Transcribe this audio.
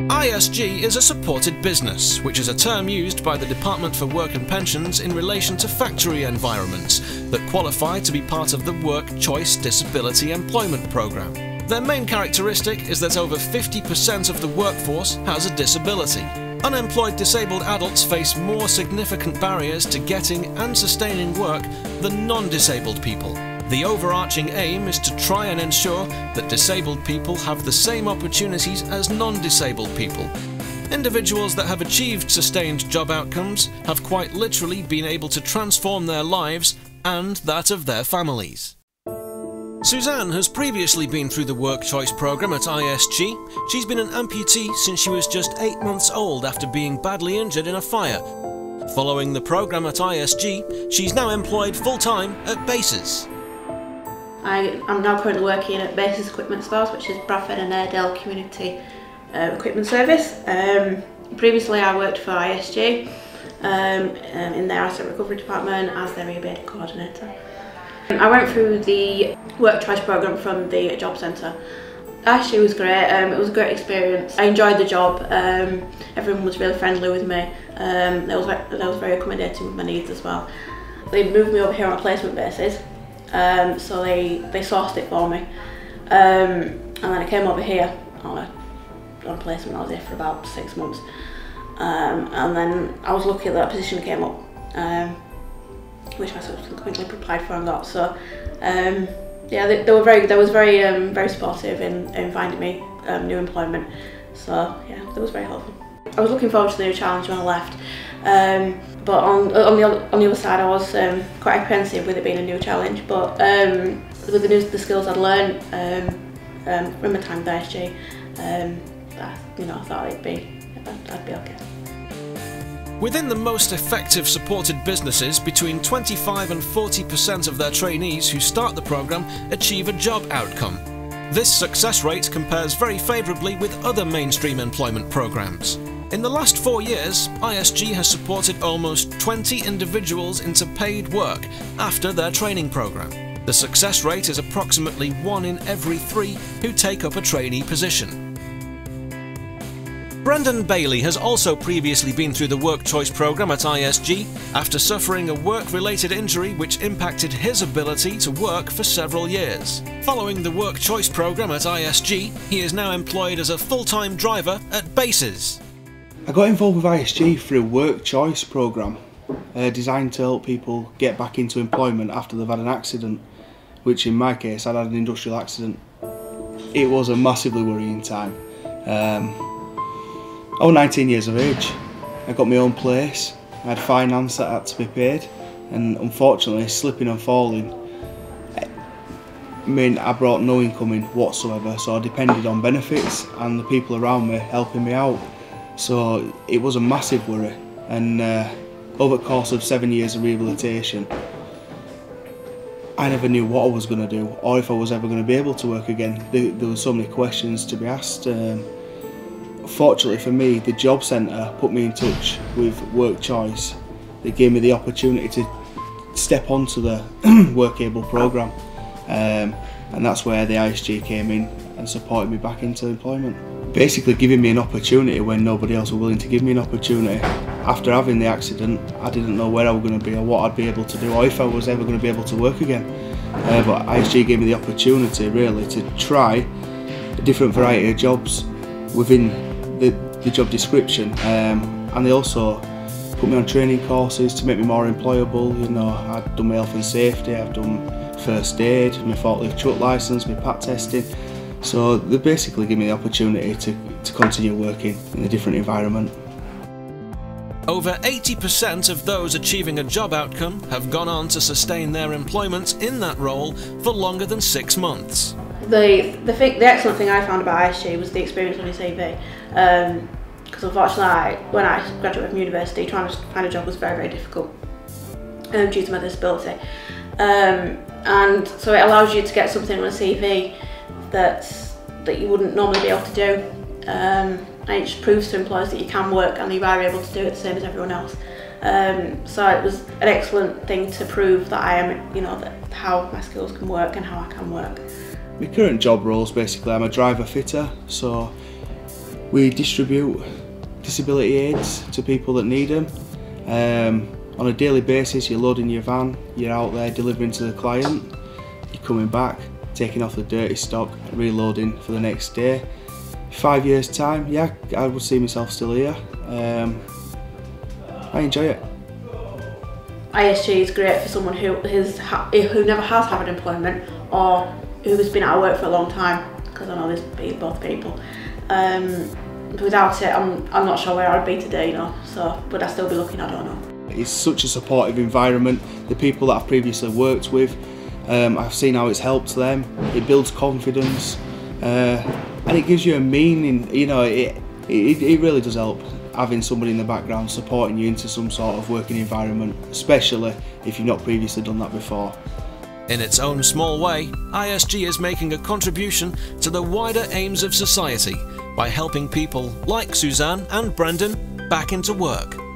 ISG is a supported business, which is a term used by the Department for Work and Pensions in relation to factory environments that qualify to be part of the Work Choice Disability Employment Programme. Their main characteristic is that over 50% of the workforce has a disability. Unemployed disabled adults face more significant barriers to getting and sustaining work than non-disabled people. The overarching aim is to try and ensure that disabled people have the same opportunities as non-disabled people. Individuals that have achieved sustained job outcomes have quite literally been able to transform their lives and that of their families. Suzanne has previously been through the Work Choice programme at ISG. She's been an amputee since she was just 8 months old after being badly injured in a fire. Following the programme at ISG, she's now employed full-time at Bases. I'm now currently working at Bases Equipment Stores, which is Bradford and Airedale Community Equipment Service. Previously I worked for ISG in their asset recovery department as their rebate coordinator. I went through the Work Choice programme from the job centre. ISG was great, it was a great experience. I enjoyed the job, everyone was really friendly with me, they was very accommodating with my needs as well. They moved me over here on a placement basis. So they sourced it for me, and then I came over here on a placement. I was here for about 6 months, and then I was lucky that position came up, which I subsequently applied for and got. So yeah, they were very supportive in finding me new employment. So yeah, that was very helpful. I was looking forward to the new challenge when I left. But on the other side, I was quite apprehensive with it being a new challenge. But with the skills I'd learned from my time at ISG, I thought I'd be okay. Within the most effective supported businesses, between 25 and 40% of their trainees who start the programme achieve a job outcome. This success rate compares very favourably with other mainstream employment programmes. In the last 4 years, ISG has supported almost 20 individuals into paid work after their training programme. The success rate is approximately 1 in every 3 who take up a trainee position. Brendan Bailey has also previously been through the Work Choice programme at ISG after suffering a work-related injury which impacted his ability to work for several years. Following the Work Choice programme at ISG, he is now employed as a full-time driver at Bases. I got involved with ISG through a Work Choice programme designed to help people get back into employment after they've had an accident, which in my case I'd had an industrial accident. It was a massively worrying time. I was 19 years of age. I got my own place, I had finance that had to be paid, and unfortunately slipping and falling meant I brought no income in whatsoever, so I depended on benefits and the people around me helping me out. So it was a massive worry, and over the course of 7 years of rehabilitation, I never knew what I was going to do or if I was ever going to be able to work again. There were so many questions to be asked. Fortunately for me, the job centre put me in touch with Work Choice. They gave me the opportunity to step onto the Workable programme, and that's where the ISG came in and supported me back into employment. Basically giving me an opportunity when nobody else was willing to give me an opportunity. After having the accident, I didn't know where I was going to be or what I'd be able to do or if I was ever going to be able to work again. But ISG gave me the opportunity really to try a different variety of jobs within the job description, and they also put me on training courses to make me more employable. I'd done my health and safety, I've done first aid, my forklift truck licence, my PAT testing. So they basically give me the opportunity to continue working in a different environment. Over 80% of those achieving a job outcome have gone on to sustain their employment in that role for longer than 6 months. The excellent thing I found about ISG was the experience on your CV. Because unfortunately, when I graduated from university, trying to find a job was very, very difficult due to my disability. And so it allows you to get something on a CV that you wouldn't normally be able to do. And it just proves to employers that you can work and you are able to do it the same as everyone else. So it was an excellent thing to prove that I am, that how my skills can work and how I can work. My current job role is basically I'm a driver fitter, so We distribute disability aids to people that need them. On a daily basis, you're loading your van, you're out there delivering to the client, you're coming back, taking off the dirty stock, reloading for the next day. 5 years time, yeah, I would see myself still here. I enjoy it. ISG is great for someone who never has had employment or who has been out of work for a long time, because I know there's both people. Without it, I'm not sure where I'd be today, you know. So would I still be looking? I don't know. It's such a supportive environment. The people that I've previously worked with, I've seen how it's helped them. It builds confidence, and it gives you a meaning. You know, it really does help having somebody in the background supporting you into some sort of working environment, especially if you've not previously done that before. In its own small way, ISG is making a contribution to the wider aims of society by helping people like Suzanne and Brendan back into work.